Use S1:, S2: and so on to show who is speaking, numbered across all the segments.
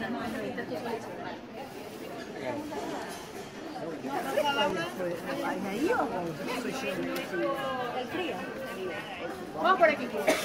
S1: No, esa lista tú solito.
S2: ¿Ahí o soy yo?
S1: El frío. Vamos por aquí.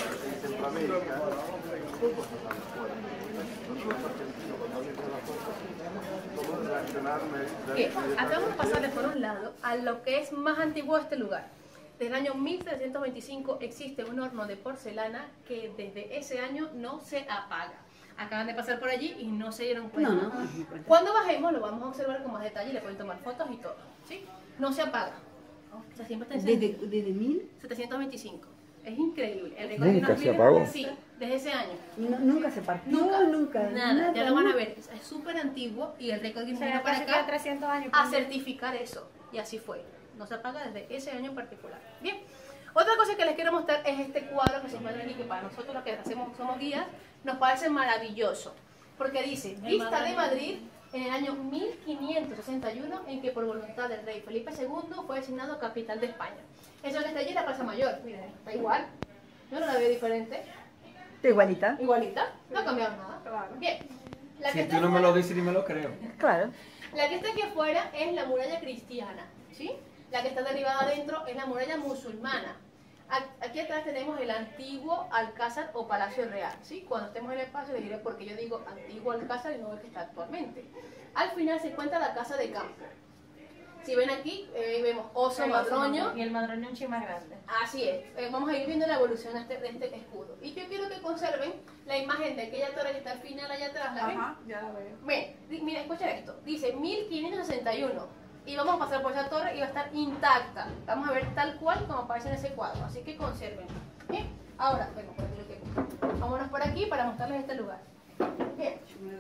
S1: Bien, acá vamos a pasarle por un lado a lo que es más antiguo de este lugar. Desde el año 1325 existe un horno de porcelana que desde ese año no se apaga. Acaban de pasar por allí y no se dieron cuenta.
S2: No.
S1: Cuando bajemos lo vamos a observar con más detalle y le pueden tomar fotos y todo. ¿Sí? No se apaga. O sea, siempre está encendido.
S2: ¿Desde
S1: 1725. Es increíble. El
S3: ¿Nunca se apagó?
S1: Sí, desde ese año.
S2: Nunca se partió, nunca.
S1: Nada, ya lo van a ver. Es súper antiguo y el récord Guinness vino para acá
S4: 300 años,
S1: a certificar eso. Y así fue. No se apaga desde ese año en particular. Bien. Otra cosa que les quiero mostrar es este cuadro que se encuentra aquí, que para nosotros los que hacemos somos guías, nos parece maravilloso. Porque dice, vista de Madrid en el año 1561, en que por voluntad del rey Felipe II fue designado capital de España. Eso que está allí es la Plaza Mayor, miren, está igual. Yo no la veo diferente.
S2: ¿Está igualita?
S1: Igualita, no ha cambiado nada. Bien. La que
S3: Si
S1: está
S3: tú no me
S1: afuera-
S3: lo dices ni me lo creo.
S2: Claro.
S1: La que está aquí afuera es la muralla cristiana, ¿sí? La que está derribada adentro es la muralla musulmana. Aquí atrás tenemos el antiguo alcázar o palacio real, ¿sí? Cuando estemos en el espacio les diré por qué yo digo antiguo alcázar y no el que está actualmente. Al final se encuentra la casa de campo. Si ven aquí, vemos oso, madroño.
S4: Y el madroño un ching más grande.
S1: Así es, vamos a ir viendo la evolución de este escudo. Y yo quiero que conserven la imagen de aquella torre que está al final allá atrás, ¿la ven?
S4: Ajá, ya la veo.
S1: Bien, mira, escucha esto. Dice 1561. Y vamos a pasar por esa torre y va a estar intacta. Vamos a ver tal cual como aparece en ese cuadro. Así que conserven. Bien, ahora, bueno, por aquí lo tengo. Vámonos por aquí para mostrarles este lugar. Bien,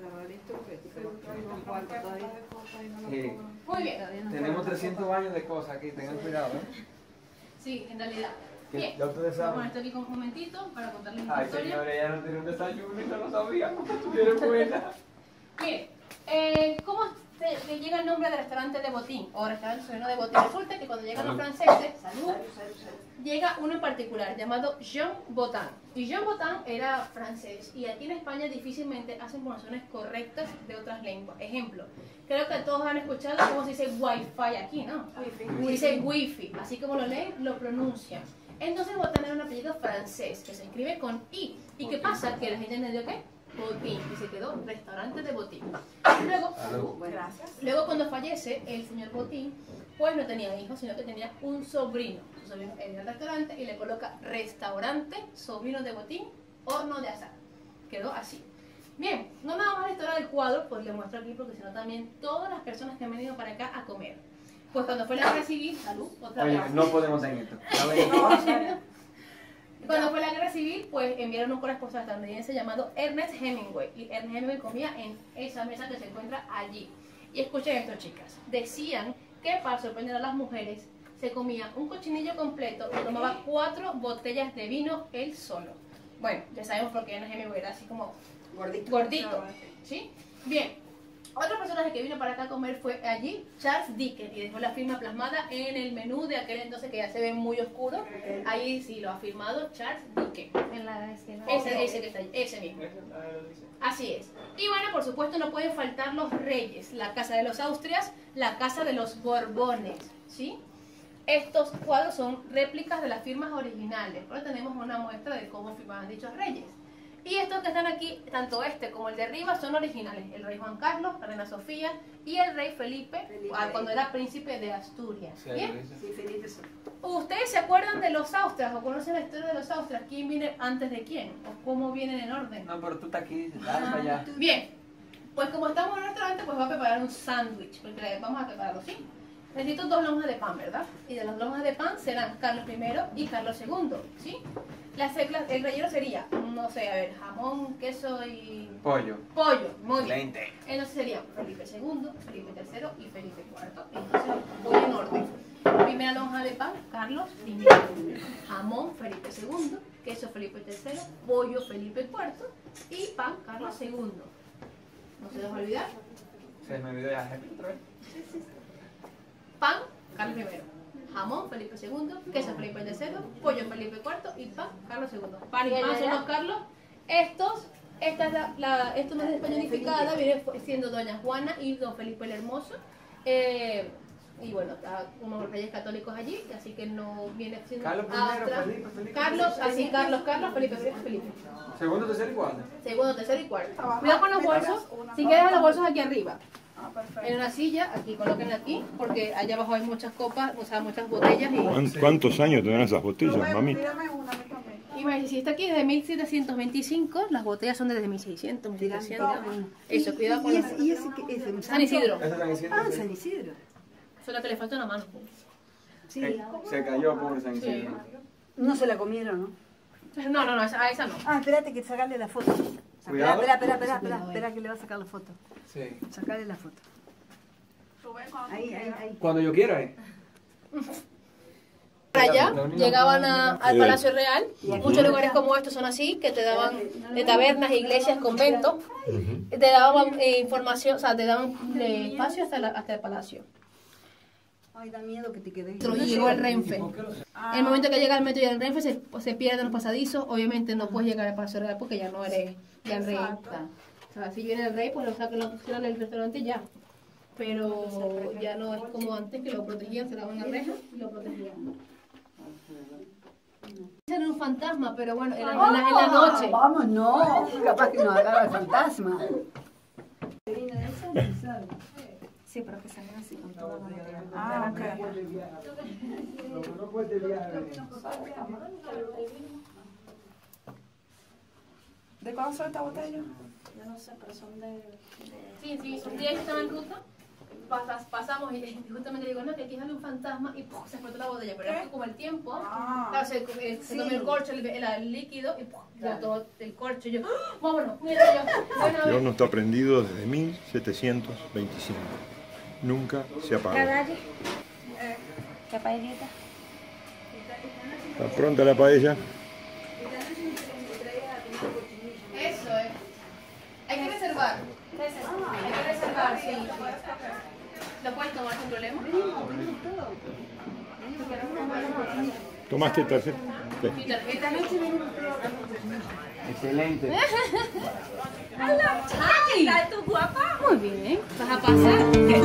S1: muy bien.
S3: Tenemos 300 años de cosas aquí, tengan cuidado, ¿eh?
S1: Sí, en realidad.
S3: Que
S1: Bien,
S3: ya ustedes
S1: vamos a
S3: saben.
S1: poner esto aquí con un momentito para contarles una
S3: Ay,
S1: historia.
S3: señores, ya no tiene un desayuno y no lo sabía. Estuvieron buenas.
S1: Bien, ¿cómo se llega el nombre del restaurante de Botín o restaurante soberano de Botín? Resulta que cuando llegan los franceses, llega uno en particular llamado Jean Botin. Y Jean Botin era francés y aquí en España difícilmente hacen pronunciaciones correctas de otras lenguas. Ejemplo, creo que todos han escuchado cómo se dice Wi-Fi aquí, ¿no? Se dice Wi-Fi, así como lo leen, lo pronuncian. Entonces Botin era un apellido francés que se escribe con I. ¿Y qué pasa? Que la gente entendió ¿qué? Botín, y se quedó restaurante de Botín. Luego cuando fallece el señor Botín, pues no tenía hijos, sino que tenía un sobrino. Su sobrino era el restaurante y le coloca restaurante, sobrino de Botín, horno de asar. Quedó así. Bien, no nada más la historia del cuadro, pues le muestro aquí porque sino también todas las personas que han venido para acá a comer. Pues cuando fue la guerra civil, salud, otra
S3: Oye,
S1: vez.
S3: no podemos en esto.
S1: Cuando fue la guerra civil, pues enviaron un corresponsal estadounidense llamado Ernest Hemingway. Y Ernest Hemingway comía en esa mesa que se encuentra allí. Y escuchen esto, chicas. Decían que para sorprender a las mujeres, se comía un cochinillo completo y tomaba 4 botellas de vino él solo. Bueno, ya sabemos por qué Ernest Hemingway era así como gordito. ¿Sí? Bien. Otro personaje que vino para acá a comer fue allí Charles Dickens y dejó la firma plasmada en el menú de aquel entonces que ya se ve muy oscuro. Ahí sí lo ha firmado Charles Dickens.
S4: En la esquina.
S1: Ese que está allí, ese mismo. Así es. Y bueno, por supuesto no pueden faltar los reyes, la casa de los Austrias, la casa de los Borbones, ¿sí? Estos cuadros son réplicas de las firmas originales, pero tenemos una muestra de cómo firmaban dichos reyes. Y estos que están aquí, tanto este como el de arriba, son originales. El rey Juan Carlos, la reina Sofía y el rey Felipe, cuando era príncipe de Asturias. ¿Bien?
S2: Sí, Felipe.
S1: ¿Ustedes se acuerdan de los Austrias o conocen la historia de los Austrias? ¿Quién viene antes de quién? ¿O cómo vienen en orden?
S3: No, pero tú estás aquí, dale para allá.
S1: Bien, pues como estamos en un restaurante, pues voy a preparar un sándwich, porque vamos a prepararlo, ¿sí? Necesito 2 lonjas de pan, ¿verdad? Y de las lonjas de pan serán Carlos I y Carlos II, ¿sí? El relleno sería, no sé, a ver, jamón, queso y...
S3: Pollo.
S1: Pollo, muy bien.
S3: Lente.
S1: Entonces serían Felipe II, Felipe III y Felipe IV. Entonces voy en orden. Primera lonja de pan, Carlos I. Jamón, Felipe II. Queso, Felipe III. Pollo, Felipe IV. Y pan, Carlos II. No se les va a olvidar.
S3: Se me olvidó ya, otra vez.
S1: Pan, Carlos I. Jamón, Felipe II. Queso, Felipe III. Pollo, Felipe IV. Y pan, Carlos II. Pan y pan son los Carlos. Estos Esta es esto no es españolificada, viene siendo doña Juana y don Felipe el Hermoso. Y bueno, está como reyes católicos allí, así que no viene siendo
S3: Carlos I, Felipe.
S1: Carlos, Felipe.
S3: Segundo, tercero y cuarto.
S1: Segundo, tercero y cuarto. Cuidado con los bolsos, si quieres los bolsos aquí arriba. En una silla, aquí, coloquen aquí, porque allá abajo hay muchas copas, o sea, muchas botellas.
S5: ¿Cuántos años tendrán esas botellas, mami?
S1: Y si está aquí desde 1725, las botellas son desde 1600, 1700. Eso, cuidado con los...
S2: ¿Y ese qué es?
S1: San Isidro.
S3: Ese San Isidro.
S2: Ah, San Isidro.
S1: Solo que le falta una mano.
S2: Sí.
S3: Se cayó, pobre San Isidro.
S2: No se la comieron, ¿no?
S1: No, a esa no.
S2: Ah, espérate que sacarle la foto.
S3: Cuidado.
S2: Espera que le va a sacar la foto.
S3: Sí.
S2: Sacarle la foto. Ahí.
S3: Cuando yo quiera,
S1: Para allá llegaban al Palacio Real. Muchos lugares como estos son así, que te daban de tabernas, iglesias, conventos. Te daban información, o sea, te daban espacio hasta el palacio.
S2: Ay, da miedo que te quedes.
S1: Y llegó el Renfe. En el momento que llega el metro y el Renfe se pierden los pasadizos. Obviamente no puedes llegar al Palacio Real porque ya no eres ya el rey. O sea, si viene el rey, pues lo sacan, lo pusieron en el restaurante ya. Pero ya no es como antes, que lo protegían, se daban la reja y lo protegían. Era un fantasma, pero bueno, en la noche.
S2: Vamos, no. Capaz que nos agarra el fantasma.
S4: Sí, pero que salen así con toda la botella.
S6: Ah, ok. ¿De cuándo son estas botellas?
S4: Yo no sé, pero son de...
S1: Sí, un día que estaba en ruta, pasamos y justamente digo, no, que aquí sale un fantasma y ¡pum! Se explotó la botella, pero es que como el tiempo, claro, se tomó el corcho, el líquido y ¡pum! Botó el corcho. Y yo, ¡ah! Vámonos, mira yo.
S5: El horno está prendido desde 1725. Nunca se apagó.
S4: ¿Qué paellita?
S5: ¿Está pronta la paella?
S1: Eso es. Hay que reservar. Hay que reservar, sí. ¿Lo puedes tomar sin problema?
S5: ¿Tomaste tarjeta? Sí.
S1: Mi tarjeta.
S3: Excelente.
S1: ¡Ay! ¿Tú guapa? Muy bien. ¿Vas a pasar?